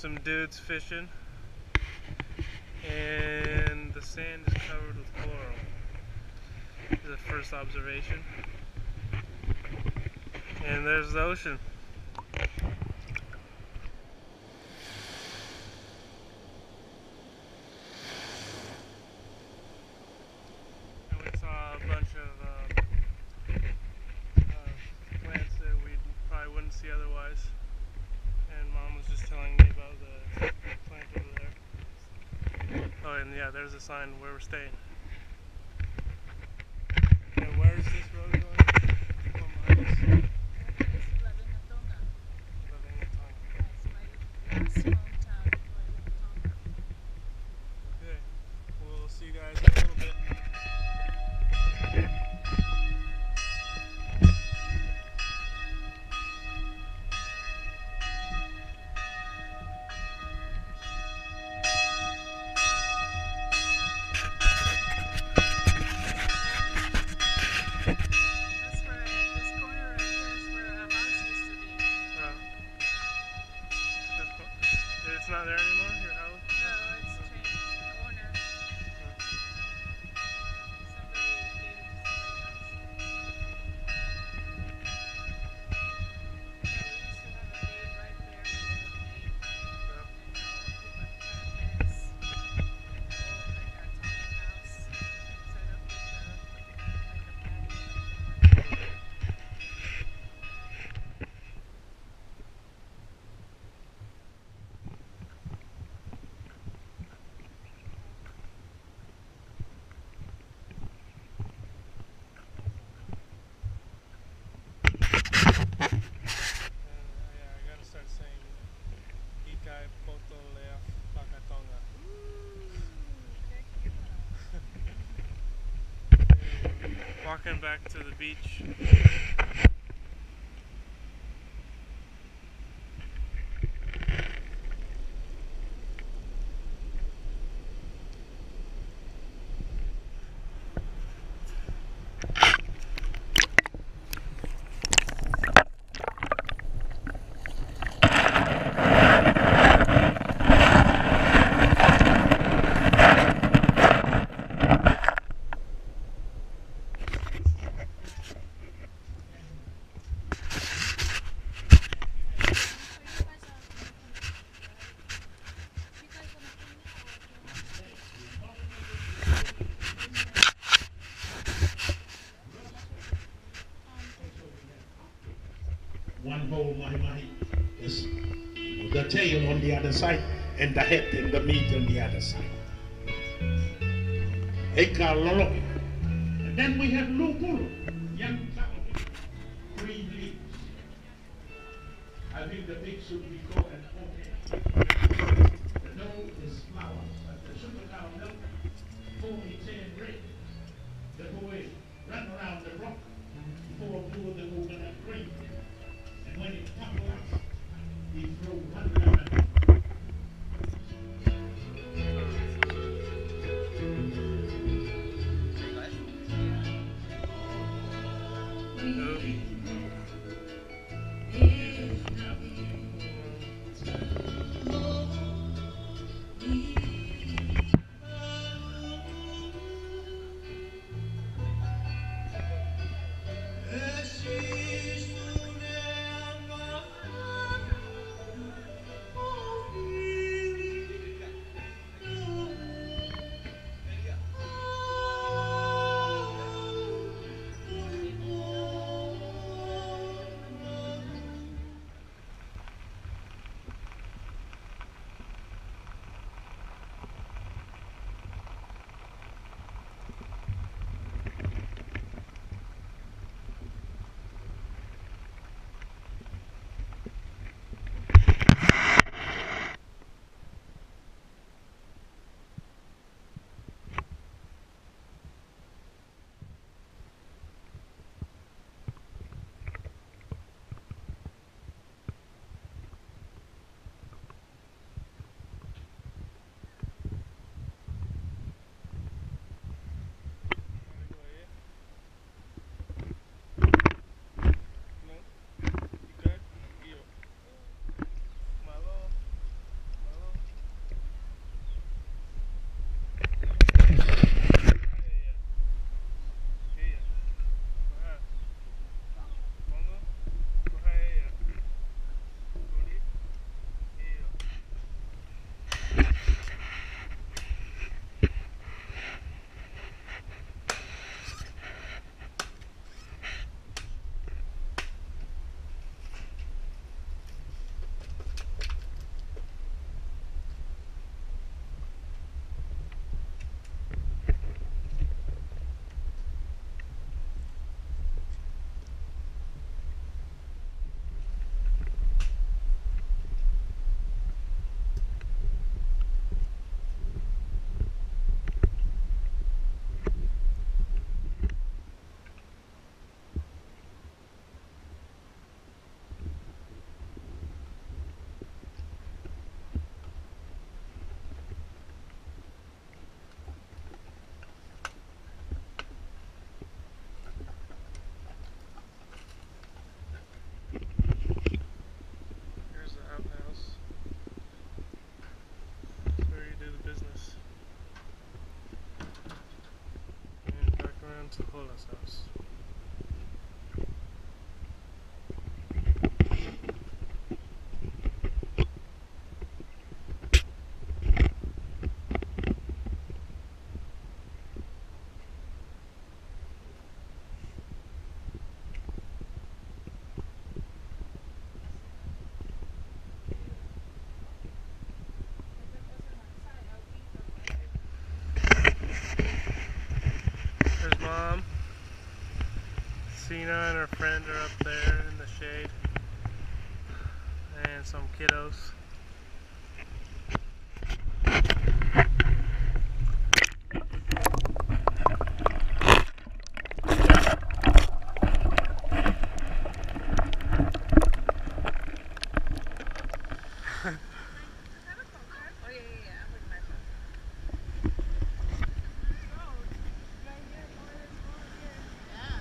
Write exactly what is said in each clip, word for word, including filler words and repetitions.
some dudes fishing, and the sand is covered with coral. This is the first observation. And there's the ocean. And we saw a bunch of um, uh, plants that we probably wouldn't see otherwise. And Mom was just telling me about the plant over there. Oh, and yeah, there's a sign where we're staying. And where is this road going? Come behind us. Okay, we'll see you guys in a little bit. It's not there anymore, your house? No, it's changed owner. Walking back to the beach. One whole my money is the tail on the other side and the head and the meat on the other side. Eka lolo. And then we have lupul, young cow, green leaves. I think the pig should be called an oatmeal. The dough is flour, but the sugar cow milk, foamy tan red. The boy run around the rock before blue the coconut cream. And when it comes out, he throw one lemon. It's Hola's house. There's Mom. Cena and her friend are up there in the shade. And some kiddos. Oh yeah, yeah, yeah. I'm putting my phone. Road. Right here, boy, there's road here. Yeah.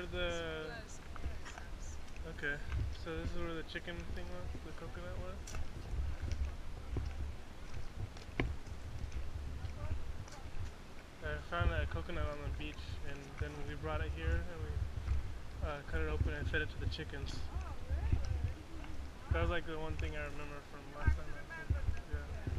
where the... Okay, so this is where the chicken thing was, the coconut was? I found a coconut on the beach, and then we brought it here, and we uh, cut it open and fed it to the chickens. That was like the one thing I remember from last time. Yeah.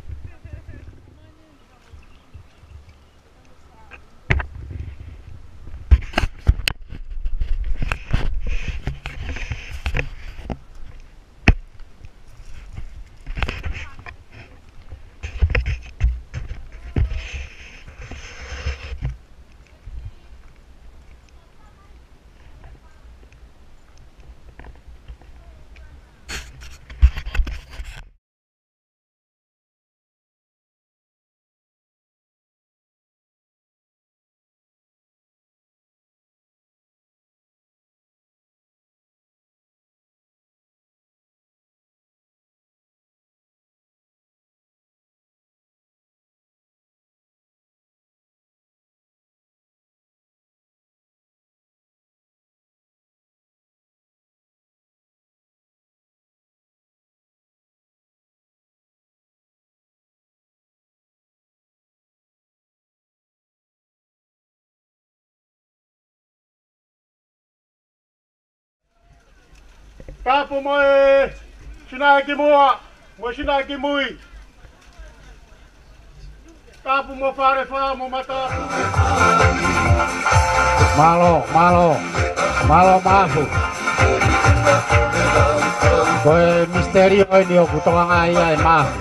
Tapo mo eh, sinagi mo ah, mo sinagi mo eh. Tapo mo fare fa mo mata. Malo, malo, malo mafu. Koe misterio ini o kutonga ngaya e mafu.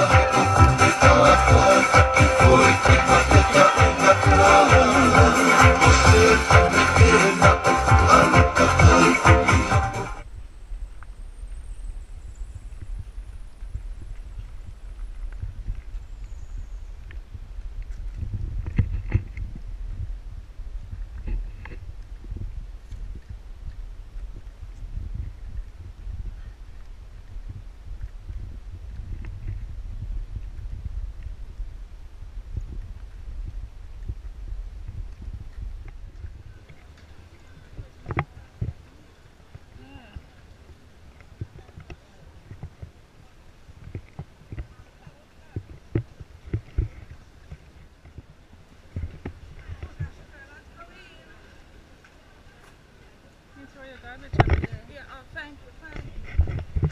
You throw your garbage over there. Yeah, oh, thank you, thank you.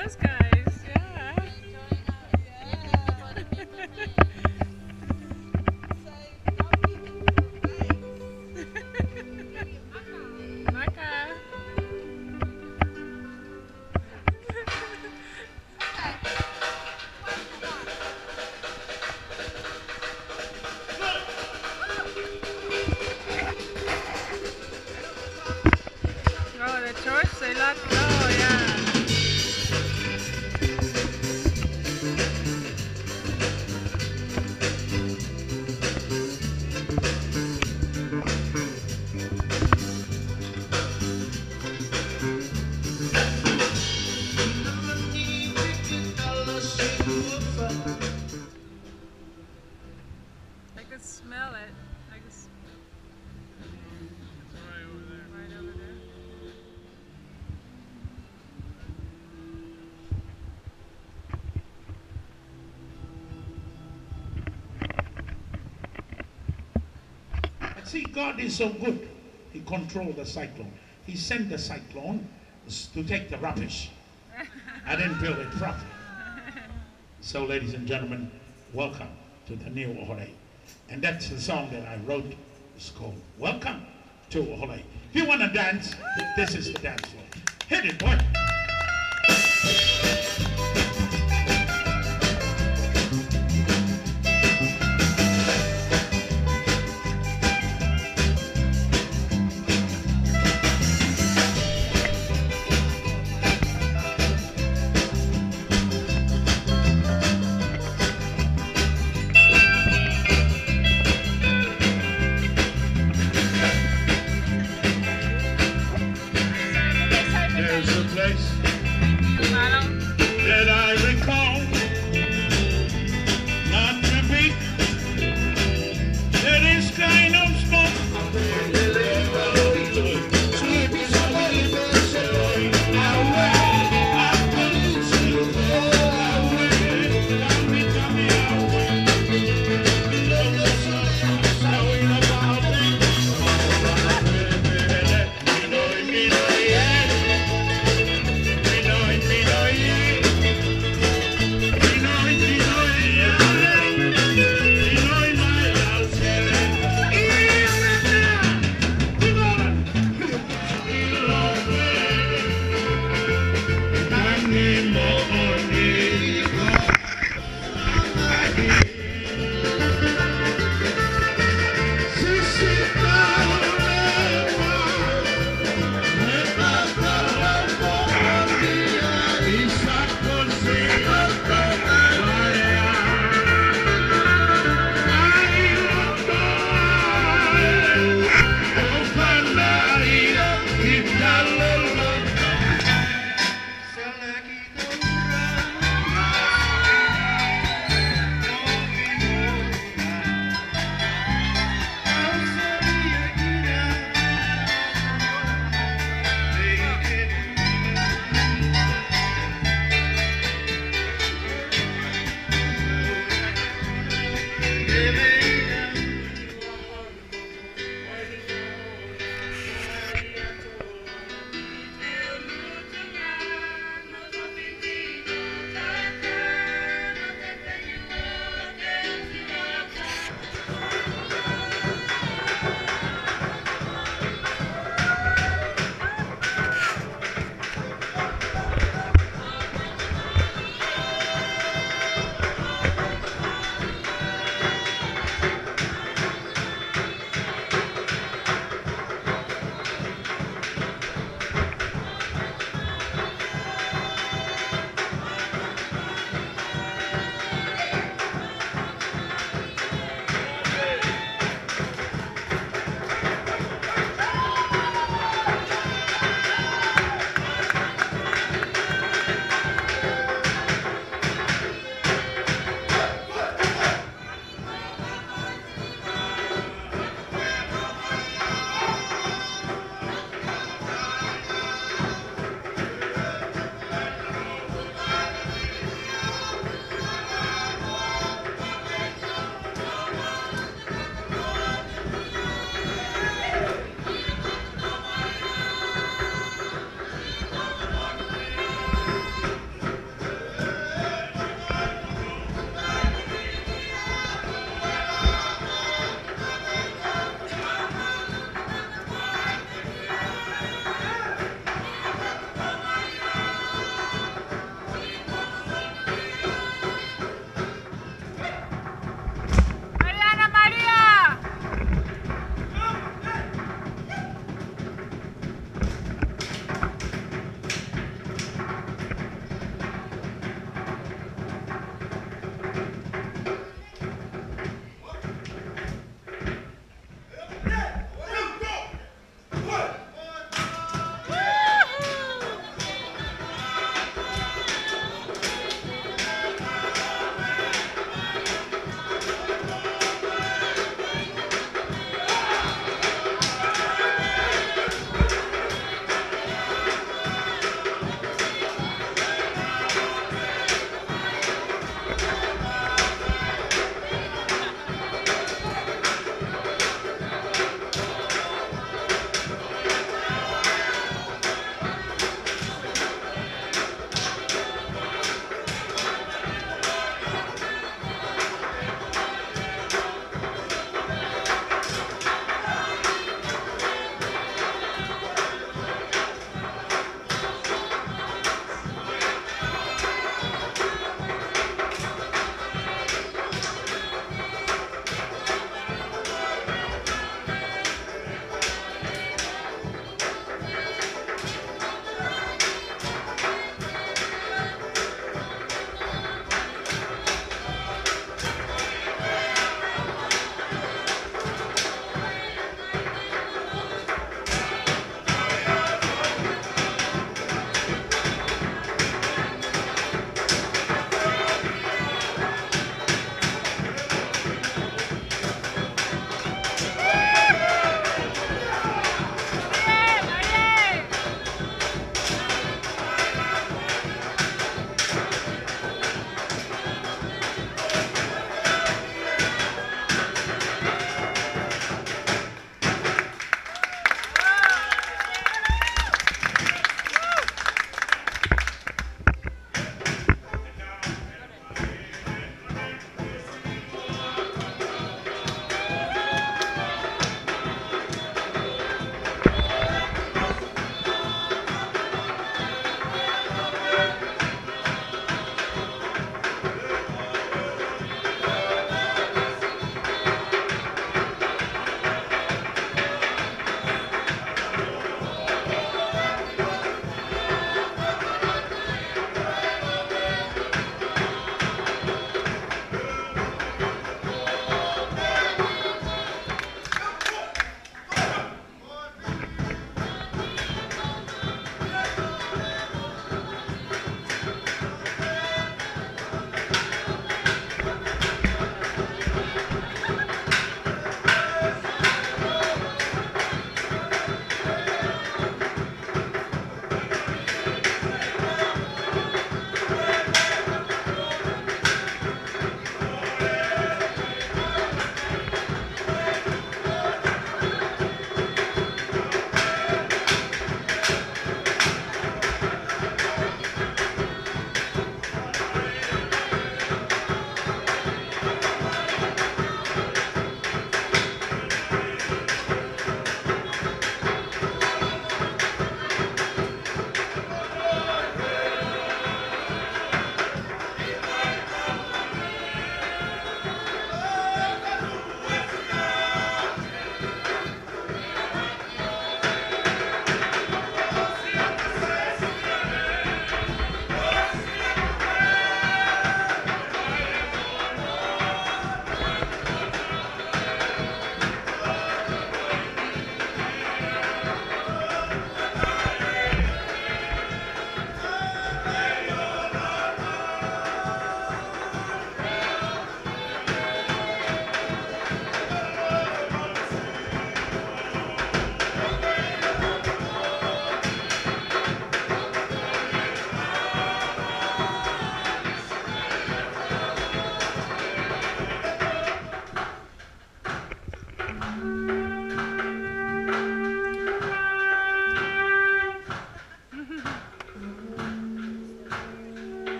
those guys. Yeah. Maka. Oh, the torch, they let go, yeah. I could smell it. I could s- Right over there. right over there. But see, God is so good. He controlled the cyclone. He sent the cyclone s- to take the rubbish. I didn't build it properly. So, ladies and gentlemen, welcome to the new Ohole. And that's the song that I wrote. It's called Welcome to Ohole. If you want to dance, this is the dance floor. Hit it, boy. There's a place Bottom. that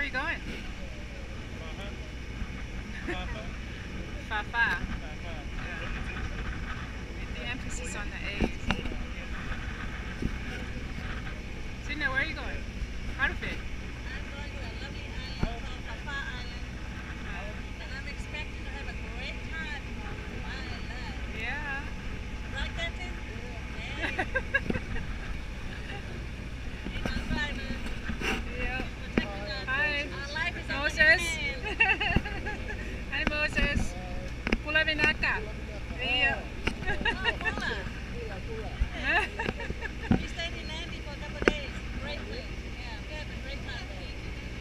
you going? Fafa. Fa fa. Fafa. Yeah. With the emphasis on the A. Sydney, where are you going? Out of it. I'm going to a lovely island called Papa Island, and I'm expecting to have a great time on my life. Yeah. Like that too? Hey. Hey, I'm driving. Yeah. Protecting us. Hi. Our life is up Moses. in your hands. Hi, Moses. Pula Vinaka. Yeah. Oh, Paula. We stayed in Landy for a couple of days. Great place. Yeah, we had a great time there.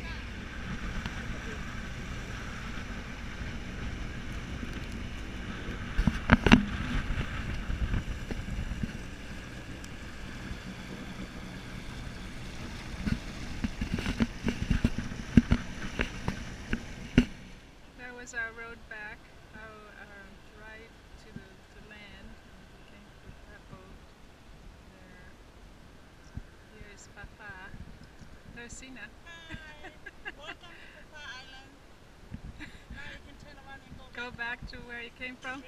That was our road back, our uh, ride to the to land. We came with that boat. There. Here is Papa. There's Sina. Hi. Welcome to Papa Island. Now you can turn around and go Go back to where you came from.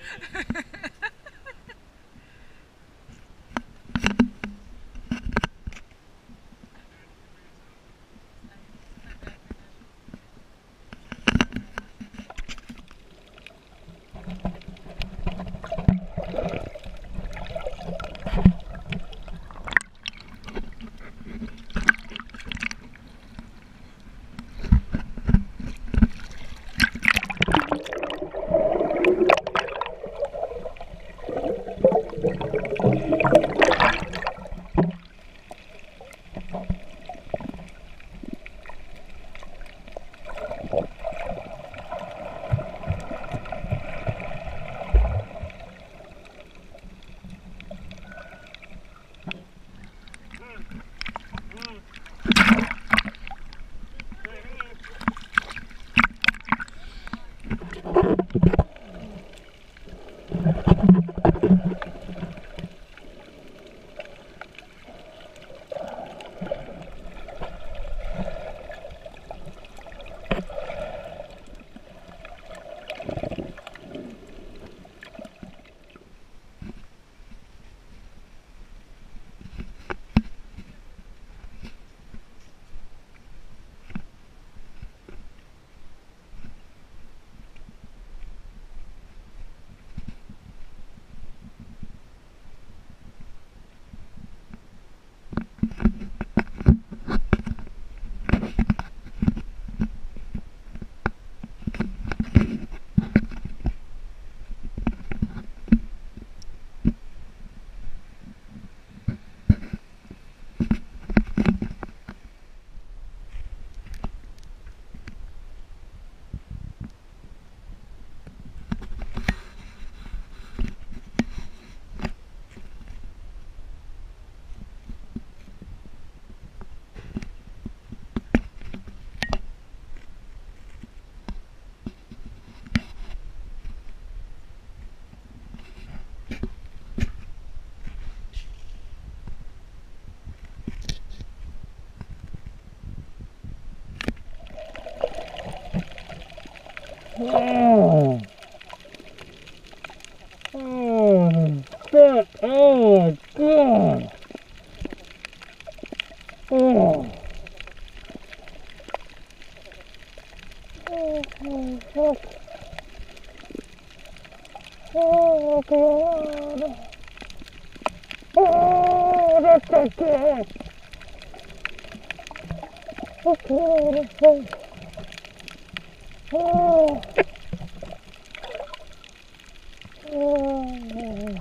Oh, oh, God. Oh, God. Oh. Oh, oh, fuck. Oh, God. Oh, that's so good. Oh, God. Oh. Oh.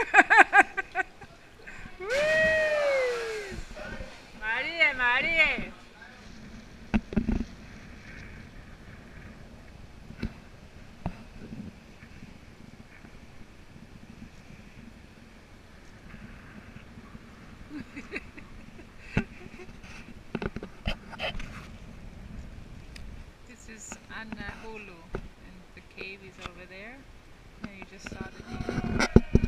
Marie, Marie. This is Anahulu, and the cave is over there. Yeah, you just saw the name.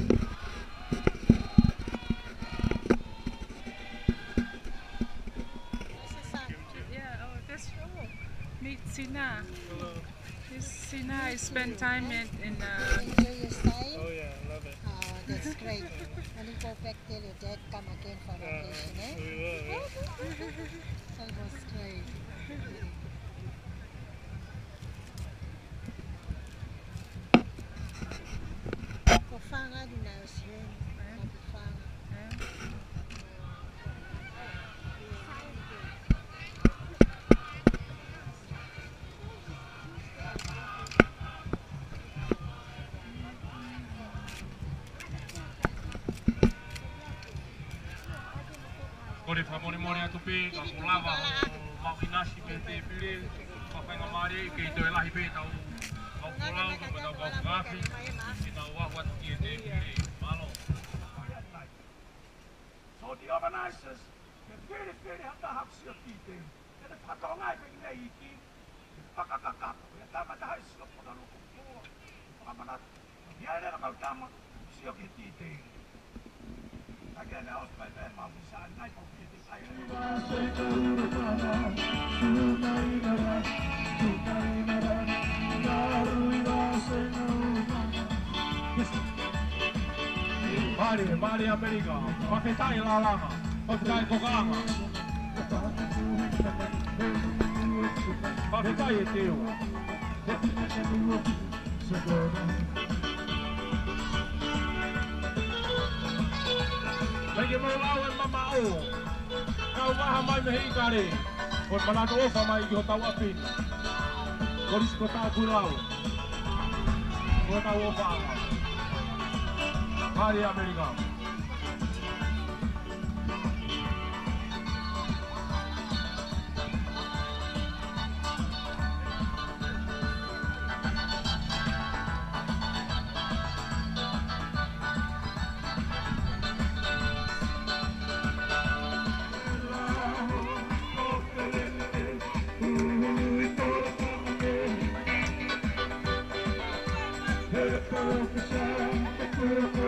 Yeah, oh, that's true. Meet Sina. Hello. This Sina, I spent time in, in uh, Enjoy your stay. Oh yeah, I love it. Oh, that's great. When you go back, tell your dad come again for Uh, vacation, eh? we will, yeah. That was great. Kufanga dinayosyon. Kufanga. yeah. Kore whamore more atu pē, ka kolawa o mawinasi pē te pire, ka whainga maare, kei toi lahi pē tau au kolau, ka tau kau ngāwhi, ki tau wahu atu ki e te pire, malo. So the organizers, the very, very hata hapsi o tite, e te whatongai pe nei iki, e whakakakato, e tamata hai sila pona loko kua, whamanatu, i aere na kau tama, si o ke tite. Again, I was by them, I was at night of the Mari, Mari Amerika, whaketai la langa, whaketai kokanga. Whaketai e teo. Mege mo lau e mama o. Kau maha mai me hei kare. Kon manano ofa mai ki ho tau apin. Koris ko tau kurau. Ko tau ofa anga. Mari Amerika. Hey,